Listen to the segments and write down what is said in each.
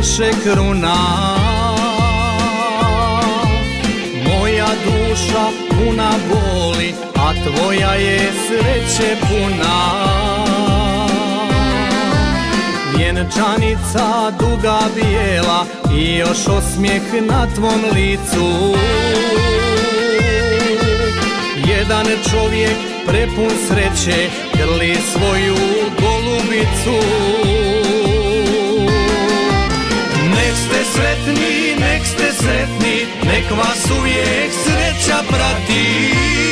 naše kruna. Moja duša puna boli, a tvoja je sreće puna. Vjenčanica duga bijela i još osmijeh na tvom licu. Jedan čovjek prepun sreće grli svoju golubicu. Nek ste sretni, nek ste sretni, nek vas uvijek sreća prati.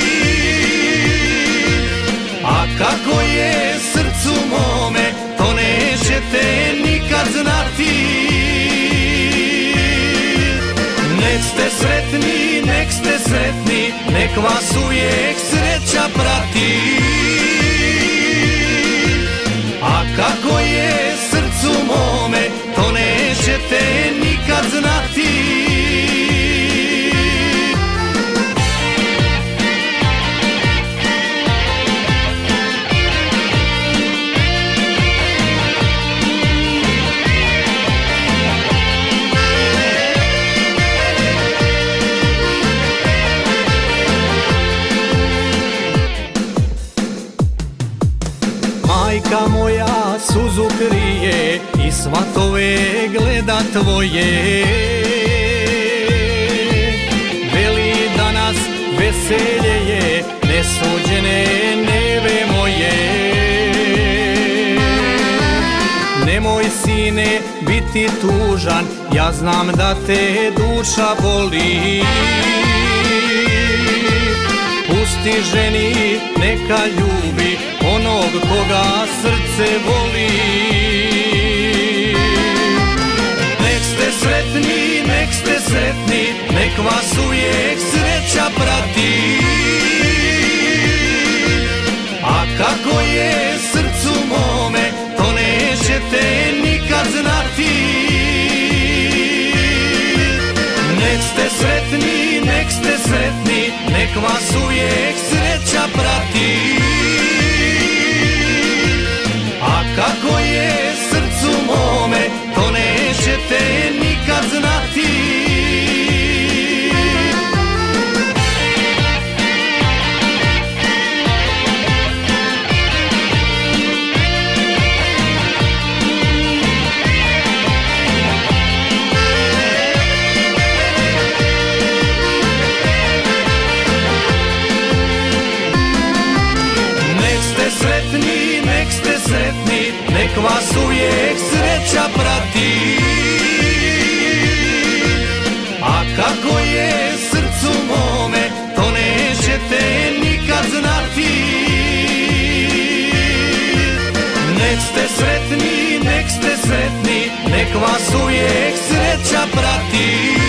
A kako je srcu mome, to nećete nikad znati. Nek ste sretni, nek ste sretni, nek vas uvijek sreća prati. A kako je srcu mome, to nećete nikad znati. Majka moja suzu krije i svatove gleda tvoje. Veli danas veselje je, nesuđene neve moje. Nemoj sine biti tužan, ja znam da te duša boli. Pusti ženi, neka ljubi onog koga srce voli. Nek ste sretni, nek ste sretni, nek vas uvijek sreća prati. A kako je srcu mome, to nećete nikad znati. Nek ste sretni, nek ste sretni, nek vas uvijek sreća prati. A kako je srcu mome, to nećete nikad znati. Nek vas uvijek sreća prati. A kako je srcu mome, to nećete nikad znati. Nek ste sretni, nek ste sretni, nek vas uvijek sreća prati.